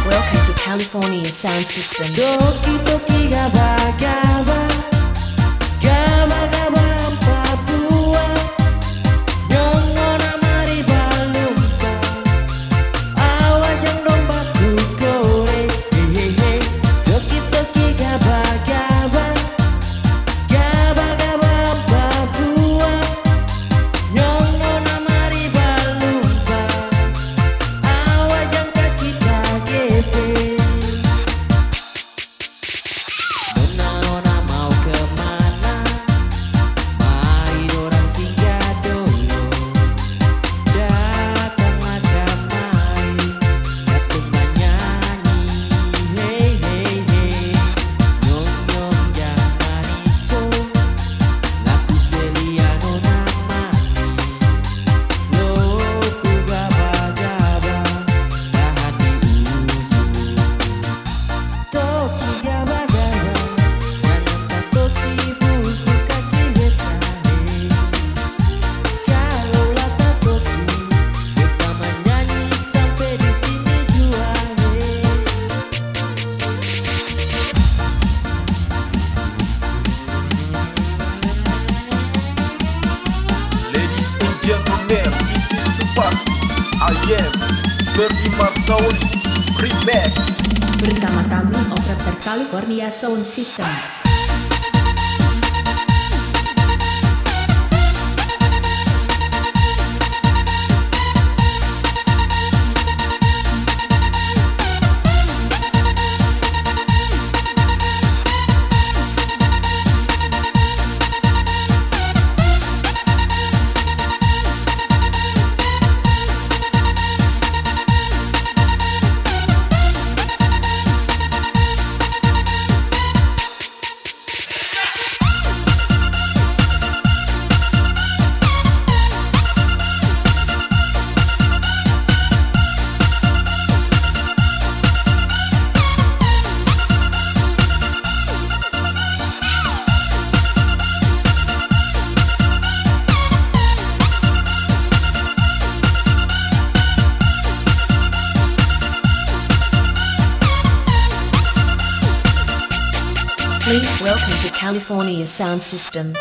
Welcome to California Sound System. Toki toki gaba gaba, gaba gaba Papua, nyongona mari balumpa, awas yang domba kukore, hehehe. Toki toki gaba gaba, gaba gaba Papua, nyongona mari balumpa, awas yang kaki kagepe. Nona mau kemana? Mari orang singgah dulu. Datanglah damai, datang menyanyi. Hey hey hey, nyong nyong jangan iso. Laku selia nona mani. Loku gaba gaba, dah hati ujung. Toki gaba gaba. Toki buku kaki besahe. Kalau lata toki, kita menyanyi sampai di sini jua. Ladies and gentlemen, this is the party. I am Ferdy Marsauli Remix. Bersama kami operator California Sound System. Please welcome to California Sound System.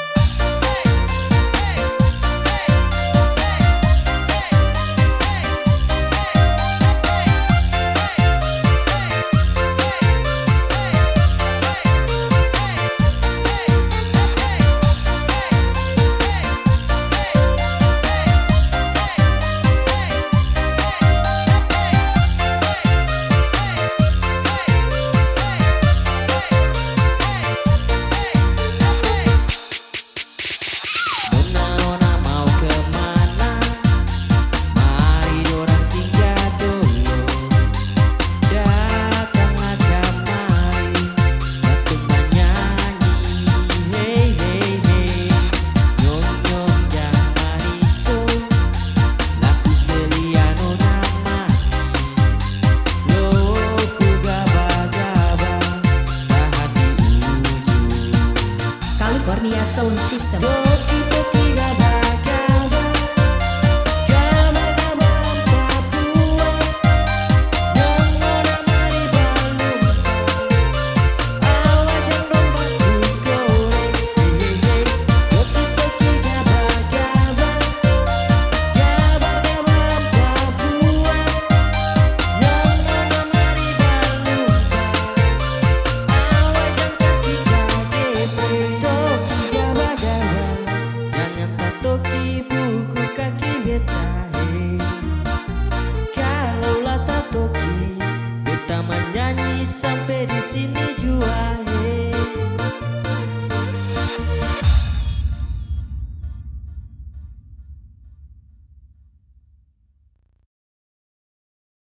Nona mau kemana? Mari orang singgah dulu. Datanglah damai, datang menyanyi. Hey hey hey, nyong nyong jangan iso. Laku selia nona mani. Loku gaba gaba, dah hati ujung. California Sound System.